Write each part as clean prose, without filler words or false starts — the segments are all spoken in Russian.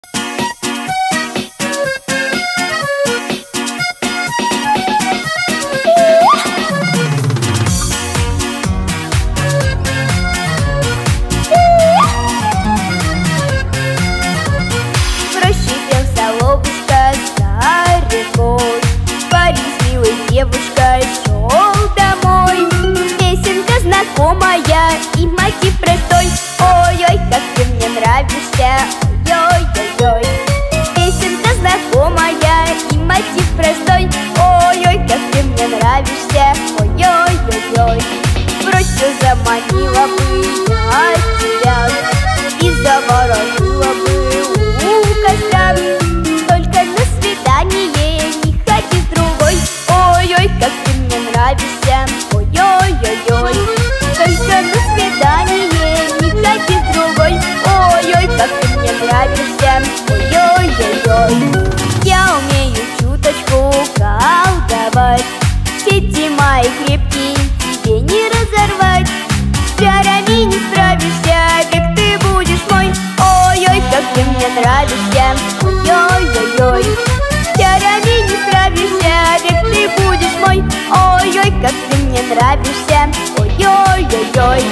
Девушка шел домой. Песенка знакомая и мотив простой. Ой-ой, как ты мне нравишься, ой-ой-ой. Песенка знакомая и мотив простой. Ой-ой, как ты мне нравишься, ой-ой-ой. Врозь все заманила бы я тебя и заворожила бы у костра. Только на свидание не ходи с другой. Ой-ой, как ты мне нравишься, ой-ой-ой-ой. Только на свидание не ходи с другой. Ой-ой, как ты мне нравишься, ой-ой-ой-ой. Я умею чуточку колдовать, сети мои крепкие тебе не разорвать. С чарами не справишься, век ты будешь мой. Ой-ой, как ты мне нравишься, ой-ой-ой-ой. С чарами не справишься, век ты будешь мой. Ой-ой, как ты мне нравишься, ой-ой-ой-ой.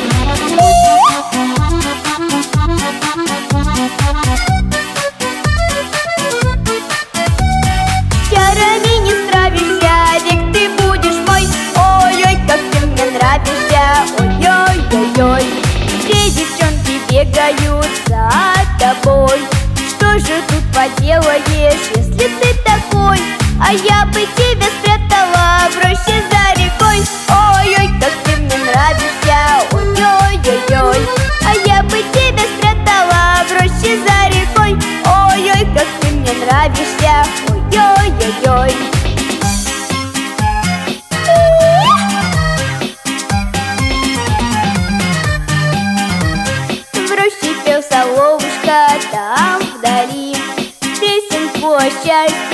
С чарами не справишься, век ты будешь мой. Ой-ой, как ты мне нравишься, ой-ой-ой-ой. Все девчонки бегают за тобой. Что же тут поделаешь, если ты такой? А я бы тебя спрятала в роще за рекой. Ой-ой, как ты мне нравишься, ой-ой-ой-ой. А я бы тебя спрятала в роще за рекой. Ой-ой, как ты мне нравишься, ой-ой-ой-ой. В роще пел соловушка там вдали песенку о счастье